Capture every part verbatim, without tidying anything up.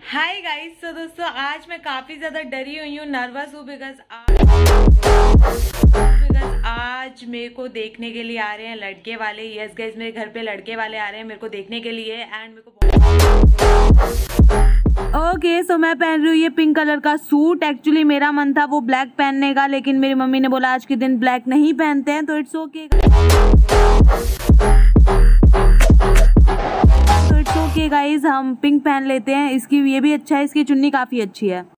Hi guys, तो दोस्तों आज मैं काफी ज्यादा डरी हुई हूँ, नर्वस हूँ बिकॉज बिकॉज आज मेरे को देखने के लिए आ रहे हैं लड़के वाले। यस गाइस, मेरे घर पे लड़के वाले आ रहे हैं मेरे को देखने के लिए एंड मेरे को ओके सो मैं पहन रही हूँ ये पिंक कलर का सूट। एक्चुअली मेरा मन था वो ब्लैक पहनने का, लेकिन मेरी मम्मी ने बोला आज के दिन ब्लैक नहीं पहनते हैं, तो इट्स ओके तो इट्स ओके गाइज, हम पिंक पहन लेते हैं। इसकी ये भी अच्छा है, इसकी चुन्नी काफी अच्छी है।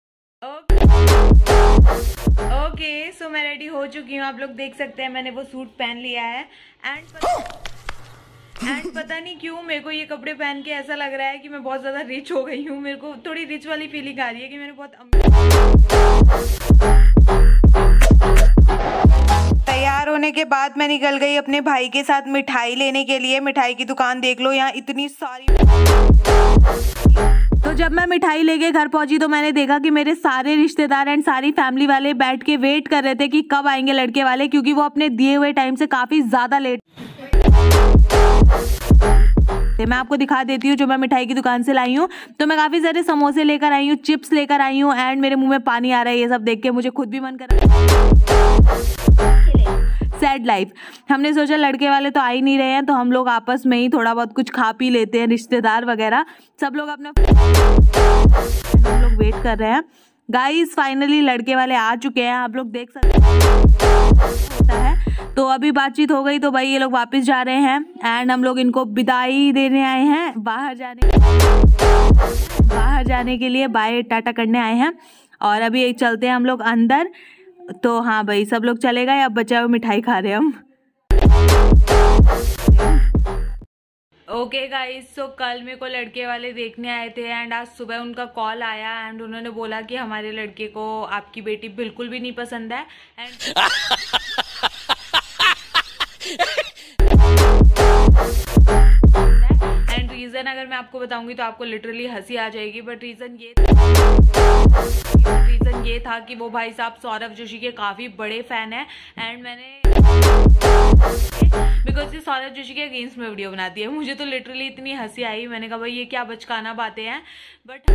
ओके सो मैं रेडी हो चुकी हूँ, आप लोग देख सकते हैं मैंने वो सूट पहन लिया है एंड एंड पता नहीं क्यों मेरे को ये कपड़े पहन के ऐसा लग रहा है कि मैं बहुत ज्यादा रिच हो गई हूँ। मेरे को थोड़ी रिच वाली फीलिंग आ रही है कि मैंने बहुत तैयार होने के बाद मैं निकल गई अपने भाई के साथ मिठाई लेने के लिए। मिठाई की दुकान देख लो, यहाँ इतनी सारी। तो जब मैं मिठाई लेके घर पहुंची तो मैंने देखा कि मेरे सारे रिश्तेदार एंड सारी फैमिली वाले बैठ के वेट कर रहे थे कि कब आएंगे लड़के वाले, क्योंकि वो अपने दिए हुए टाइम से काफी ज्यादा लेट। मैं आपको दिखा देती हूँ जो मैं मिठाई की दुकान से लाई हूँ। तो मैं काफी सारे समोसे लेकर आई हूँ, चिप्स लेकर आई हूँ एंड मेरे मुंह में पानी आ रहा है ये सब देख के, मुझे खुद भी मन कर रहा है। Sad life. हमने सोचा लड़के वाले तो आ ही नहीं रहे हैं, तो हम लोग आपस में ही थोड़ा बहुत कुछ खा पी लेते हैं, रिश्तेदार वगैरह सब लोग अपना हम लोग वेट कर रहे हैं। गाइस फाइनली लड़के वाले आ चुके हैं, आप लोग देख सकते हैं। तो अभी बातचीत हो गई तो भाई ये लोग वापस जा रहे हैं एंड हम लोग इनको विदाई देने आए हैं, बाहर जाने बाहर जाने के लिए बाय टाटा करने आए हैं। और अभी चलते हैं हम लोग अंदर। तो हाँ भाई सब लोग चले गए, अब बचा हुआ मिठाई खा रहे हैं हम। ओके गाइस, सो कल मेरे को लड़के वाले देखने आए थे एंड आज सुबह उनका कॉल आया एंड उन्होंने बोला कि हमारे लड़के को आपकी बेटी बिल्कुल भी नहीं पसंद है एंड एंड रीजन अगर मैं आपको बताऊंगी तो आपको लिटरली हंसी आ जाएगी, बट रीजन ये रीजन ये था कि वो भाई साहब सौरभ जोशी के काफी बड़े फैन है एंड मैंने बिकॉज ये सौरभ जोशी के अगेंस्ट में वीडियो बनाती है। मुझे तो लिटरली इतनी हंसी आई, मैंने कहा भाई ये क्या बचकाना बातें हैं, बट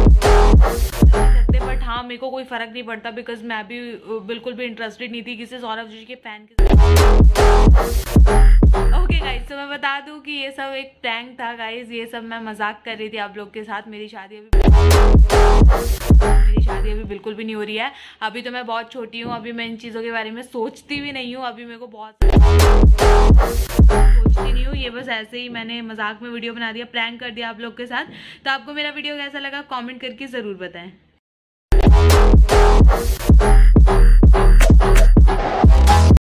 बट हाँ मेरे को कोई फर्क नहीं पड़ता बिकॉज मैं भी बिल्कुल भी इंटरेस्टेड नहीं थी किसी सौरभ जोशी के फैन के साथ। ओके गाइज, तो मैं बता दूं कि ये सब एक प्रैंक था गाइज, ये सब मैं मजाक कर रही थी आप लोग के साथ। मेरी शादी अभी मेरी शादी अभी बिल्कुल भी नहीं हो रही है, अभी तो मैं बहुत छोटी हूँ, अभी मैं इन चीज़ों के बारे में सोचती भी नहीं हूँ, अभी मेरे को बहुत सोचती नहीं हूँ। ये बस ऐसे ही मैंने मजाक में वीडियो बना दिया, प्रैंक कर दिया आप लोग के साथ। तो आपको मेरा वीडियो कैसा लगा कमेंट करके ज़रूर बताएं।